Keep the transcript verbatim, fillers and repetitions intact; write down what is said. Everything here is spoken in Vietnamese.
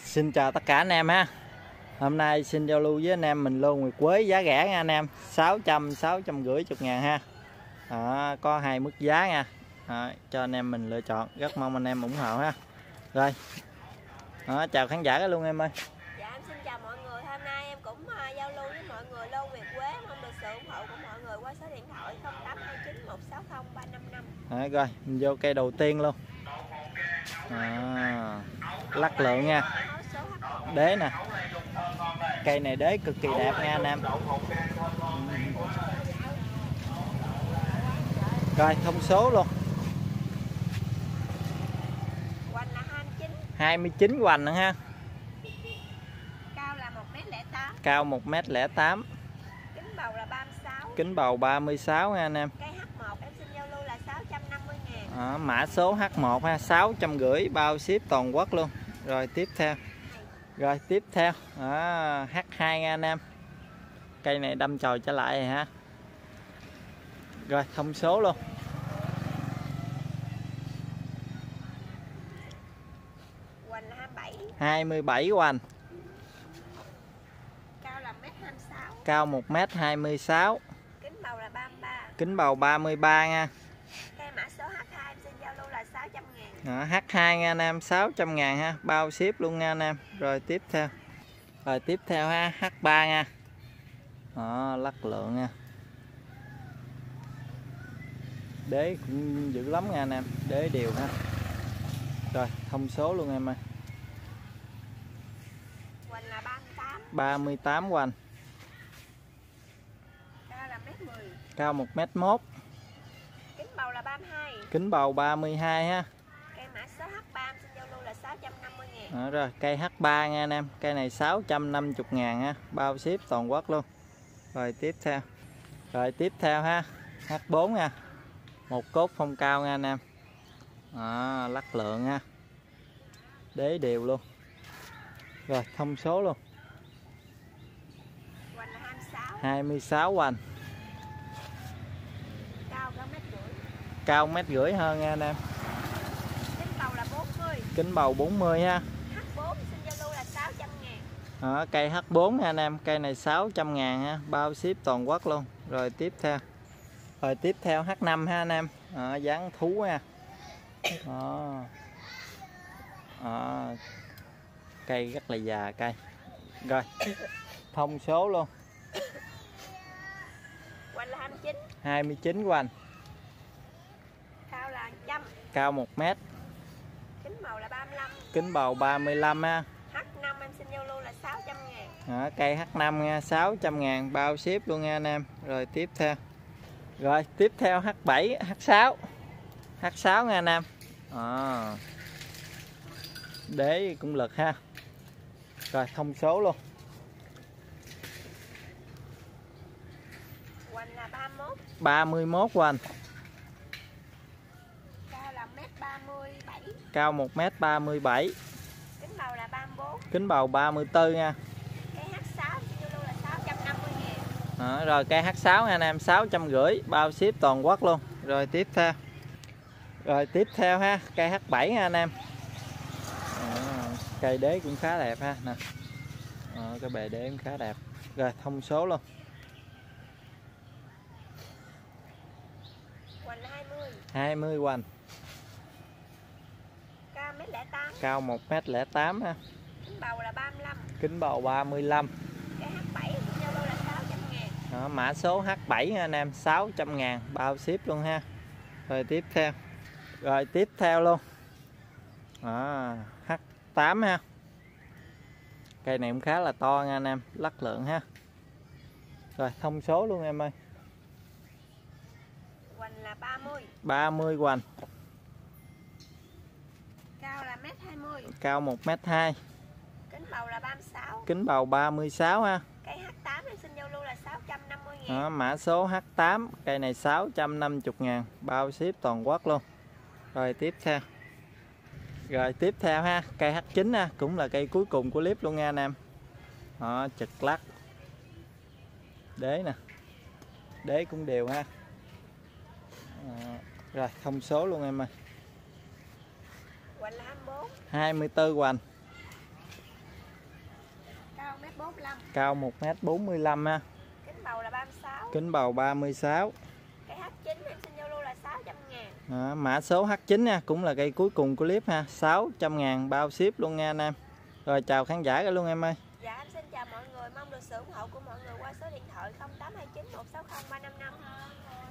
Xin chào tất cả anh em ha. Hôm nay xin giao lưu với anh em mình lô nguyệt quế giá rẻ nha anh em, sáu trăm, sáu trăm rưỡi chục ngàn ha. Đó, có hai mức giá nha. Đó, cho anh em mình lựa chọn, rất mong anh em ủng hộ ha. Rồi. Đó, chào khán giả luôn em ơi. Dạ em xin chào mọi người. Hôm nay em cũng uh, giao lưu với mọi người lô nguyệt quế, mong được sự ủng hộ của mọi người qua số điện thoại không tám hai chín một sáu không ba năm năm. Đó, rồi, mình vô cây đầu tiên luôn. À, lắc lượng nha. Đế nè. Cây này đế cực kỳ đẹp nha anh em. Rồi thông số luôn. Hoành là hai mươi chín. hai mươi chín hoành nữa ha. Cao là một mét lẻ tám. Cao một mét lẻ tám. Kính bầu là ba mươi sáu. Kính bầu ba mươi sáu nha anh em. Cây H một em xin giao lưu là sáu trăm năm mươi ngàn. À, mã số H một ha, sáu trăm rưỡi bao ship toàn quốc luôn. Rồi tiếp theo. Rồi tiếp theo à, H hai nha anh em. Cây này đâm chồi trở lại rồi ha. Rồi thông số luôn. Hoành là hai mươi bảy. hai mươi bảy hoành. Cao là một mét hai mươi sáu. Cao một mét hai mươi sáu. Kính bầu là ba mươi ba. Kính bầu ba mươi ba nha. Cây mã số H hai em xin giao lưu là sáu trăm ngàn. Đó, H hai nha anh em, sáu trăm ngàn ha, bao ship luôn nha anh em. Rồi tiếp theo. Rồi tiếp theo ha, H ba nha. Đó, lắc lượng nha. Đế cũng dữ lắm nha anh em, đế đều ha. Rồi thông số luôn em ơi. Hoành là ba mươi tám. ba mươi tám hoành. Cao là một mét mười. Cao một mét mốt. Kính bầu là ba mươi hai. Kính bầu ba mươi hai ha. Cây mã số H ba em xin giao lưu là sáu trăm năm mươi ngàn. Đó, rồi cây H ba nha anh em, cây này sáu trăm năm mươi ngàn ha, bao ship toàn quốc luôn. Rồi tiếp theo. Rồi tiếp theo ha, H bốn nha. Một cốt phong cao nha anh em. Đó, lắc lượng ha. Đế đều luôn. Rồi thông số luôn. Hoành là hai mươi sáu. hai mươi sáu hoành. Cao có mét rưỡi. Cao mét rưỡi hơn nha anh em. Kính bầu là bốn mươi. Kính bầu bốn mươi ha. H bốn xin giao lưu là sáu trăm ngàn. Đó, cây H bốn nha anh em, cây này sáu trăm ngàn ha, bao ship toàn quốc luôn. Rồi tiếp theo. Rồi tiếp theo H năm ha anh em. Đó, dáng thú ha. Đó. Đó. Cây rất là già cây. Rồi thông số luôn. Hoành là hai mươi chín. hai mươi chín hoành. Cao là một trăm. Cao một mét. Kính bầu là ba mươi lăm. Kính bầu ba mươi lăm ha. H năm em xin giao lưu là sáu trăm ngàn. Đó, cây H năm nha, sáu trăm ngàn, bao ship luôn nha anh em. Rồi tiếp theo. Rồi tiếp theo H bảy, H sáu. H sáu nha anh em. À. Đế cũng lực ha. Rồi thông số luôn. Hoành là ba mươi mốt. ba mươi mốt hoành. Cao là một mét ba mươi bảy. Cao một mét ba mươi bảy. Kính bầu là ba mươi bốn. Kính bầu ba mươi tư nha. Cây H sáu xin giao lưu là sáu trăm năm mươi ngàn. Đó, rồi cây H sáu nha anh em, sáu trăm rưỡi, bao ship toàn quốc luôn. Rồi tiếp theo. Rồi tiếp theo ha, cây H bảy nha anh em. Đó, cây đế cũng khá đẹp ha nè. Đó, cái bề đế cũng khá đẹp. Rồi thông số luôn. Hoành là hai mươi. hai mươi hoành. Cao một mét lẻ tám. Cao một mét lẻ tám ha. Kính bầu là ba mươi lăm. Kính bầu ba mươi lăm. Cây H bảy xin giao lưu là sáu trăm ngàn. Đó, mã số H bảy nha anh em, sáu trăm ngàn, bao ship luôn ha. Rồi tiếp theo. Rồi tiếp theo luôn. Đó, H tám ha. Cây này cũng khá là to nha anh em, lắc lượng ha. Rồi thông số luôn em ơi. Hoành là ba mươi. ba mươi hoành. Cao là một mét hai mươi. Cao một mét hai. Kính bầu là ba mươi sáu. Kính bầu ba mươi sáu ha. Cây H tám em xin giao lưu là sáu trăm năm mươi ngàn. Đó, mã số H tám, cây này sáu trăm năm mươi ngàn, bao ship toàn quốc luôn. Rồi tiếp theo. Rồi tiếp theo ha, cây H chín ha, cũng là cây cuối cùng của clip luôn nha anh em. Đó, trực lắc. Đế nè. Đế cũng đều ha. Đó. Rồi thông số luôn em ơi. Hoành là hai mươi bốn. hai mươi tư hoành. mét bốn mươi lăm. Cao một mét bốn mươi lăm ha. Kính bầu là ba mươi sáu. Kính bầu ba mươi sáu. Cây H chín em xin giao lưu là sáu trăm ngàn. Đó, mã số H chín nha, cũng là cây cuối cùng của clip ha, sáu trăm ngàn bao ship luôn nha anh em. Rồi chào khán giả cả luôn em ơi. Dạ em xin chào mọi người, mong được sự ủng hộ của mọi người qua số điện thoại không tám hai chín một sáu không ba năm năm.